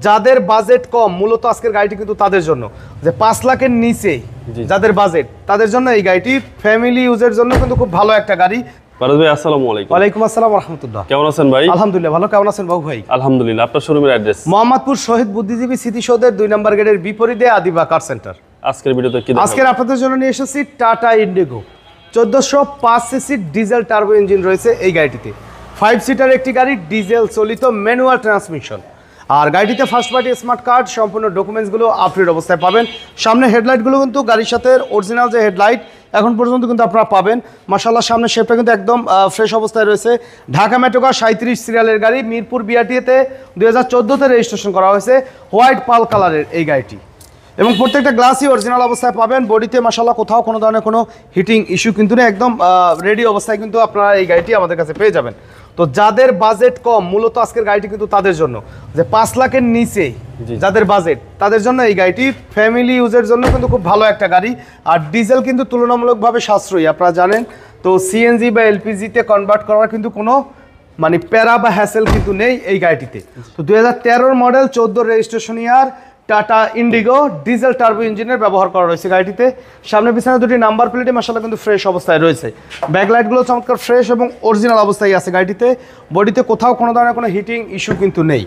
যাদের বাজেট কম মূলত আজকের গাড়িটি কিন্তু তাদের জন্য, যে 5 লাখের নিচে যাদের বাজেট তাদের জন্য এই গাড়িটি ফ্যামিলি ইউজের জন্য কিন্তু খুব ভালো একটা গাড়ি। ফারাজ ভাই আসসালামু আলাইকুম। ওয়ালাইকুম আসসালাম ওয়া রাহমাতুল্লাহ। কেমন আছেন ভাই? আলহামদুলিল্লাহ ভালো, কেমন আছেন বাবু ভাই? আলহামদুলিল্লাহ। আপনার শোরুমের অ্যাড্রেস? মোহাম্মদপুর শহীদ বুদ্ধিজীবী স্মৃতিসৌধের 2 নম্বর গেটের বিপরীতে আদিবা কার সেন্টার। আজকের ভিডিওতে কি দেখাবো? আজকের আপনাদের জন্য নিয়ে এসেছি Tata Indigo 1405 CC diesel turbo engine রয়েছে এই গাড়িটিতে। 5 সিটার একটি গাড়ি, ডিজেল চালিত ম্যানুয়াল ট্রান্সমিশন। আর গাড়িটিতে ফার্স্ট পার্টি স্মার্ট কার্ড, সম্পূর্ণ ডকুমেন্টসগুলো আপডেট অবস্থায় পাবেন। সামনে হেডলাইটগুলো কিন্তু গাড়ির সাথে অরিজিনাল যে হেডলাইট এখন পর্যন্ত কিন্তু আপনারা পাবেন। মাশাআল্লাহ সামনের শেপটা কিন্তু একদম ফ্রেশ অবস্থায় রয়েছে। ঢাকা মেট্রোকার 37 সিরিয়ালের গাড়ি, মিরপুর বিআরটিএতে 2014-তে রেজিস্ট্রেশন করা হয়েছে। হোয়াইট পাল কালারের এই গাড়িটি এবং প্রত্যেকটা গ্লাসই অরিজিনাল অবস্থায় পাবেন। বডিতে মাশাআল্লাহ কোথাও কোনো ধরনের কোনো হিটিং ইস্যু কিন্তু নেই, একদম রেডি অবস্থায় কিন্তু আপনারা এই গাড়িটি আমাদের কাছে পেয়ে যাবেন। তো যাদের বাজেট কম মূলত আজকের গাড়িটি কিন্তু তাদের জন্য, যে 5 লাখের নিচে যাদের বাজেট তাদের জন্য এই গাড়িটি ফ্যামিলি ইউজের জন্য কিন্তু খুব ভালো একটা গাড়ি। আর ডিজেল কিন্তু তুলনামূলকভাবে সাশ্রয়ী, আপনারা জানেন। তো সিএনজি বা এলপিজিতে কনভার্ট করার কিন্তু কোনো মানে প্যারা বা হ্যাসেল কিন্তু নেই এই গাড়িটিতে। তো 2013 model 14 registration year Tata Indigo diesel turbo ইঞ্জিনের ব্যবহার করা রয়েছে গাড়িটিতে। সামনে পিছনে দুটি নাম্বার প্লেটে মাশাআল্লাহ কিন্তু ফ্রেশ অবস্থায় রয়েছে। ব্যাকলাইটগুলো চমৎকার ফ্রেশ এবং অরিজিনাল অবস্থায় আছে গাড়িটিতে। বডিতে কোথাও কোনো ধরনের কোনো হিটিং ইস্যু কিন্তু নেই।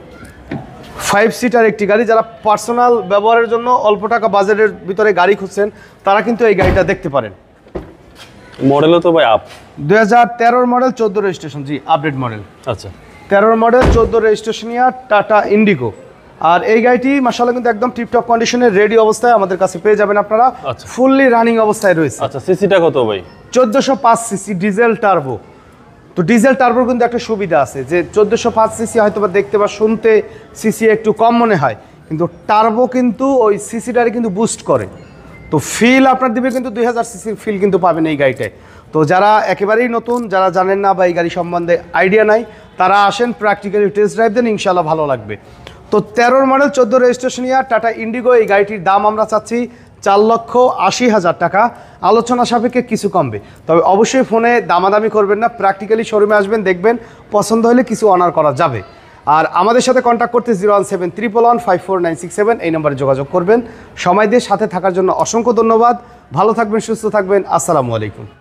5 সিটার একটি গাড়ি, যারা পার্সোনাল ব্যবহারের জন্য অল্প টাকা বাজেটের ভিতরে গাড়ি খুঁজছেন তারা কিন্তু এই গাড়িটা দেখতে পারেন। মডেলও তো ভাই আপ 2013 মডেল 14 রেজিস্ট্রেশন, জি আপডেট মডেল। আচ্ছা 13 model 14 registration year Tata Indigo. আর এই গাড়িটি মাশাআল্লাহ কিন্তু একদম টিপটপ কন্ডিশনে রেডি অবস্থায় আমাদের কাছে পেয়ে যাবেন আপনারা। ফুললি রানিং অবস্থায় রয়েছে। আচ্ছা সিসিটা কত ভাই? 1405 সিসি ডিজেল টার্বো। তো ডিজেল টার্বোর কিন্তু একটা সুবিধা আছে যে 1405 সিসি হয়তো বা দেখতে বা শুনতে সিসি একটু কম মনে হয়, কিন্তু টার্বো কিন্তু ওই সিসিটারে কিন্তু বুস্ট করে। তো ফিল আপনার দিবে কিন্তু 2000 সিসির ফিল কিন্তু পাবেন এই গাড়িটায়। তো যারা একেবারেই নতুন, যারা জানেন না বা এই গাড়ি সম্বন্ধে আইডিয়া নাই, তারা আসেন প্র্যাকটিক্যালি টেস্ট ড্রাইভ দেন, ইনশাআল্লাহ ভালো লাগবে। তো 13 model 14 registration year Tata Indigo, এই গাড়িটির দাম আমরা চাচ্ছি 4,80,000 টাকা। আলোচনা সাপেক্ষে কিছু কমবে, তবে অবশ্যই ফোনে দামাদামি করবেন না, প্র্যাকটিক্যালি শোরুমে আসবেন, দেখবেন পছন্দ হলে কিছু অনার করা যাবে। আর আমাদের সাথে কন্ট্যাক্ট করতে 01711154967 এই নম্বরে যোগাযোগ করবেন। সময় দিয়ে সাথে থাকার জন্য অসংখ্য ধন্যবাদ। ভালো থাকবেন, সুস্থ থাকবেন। আসসালামু আলাইকুম।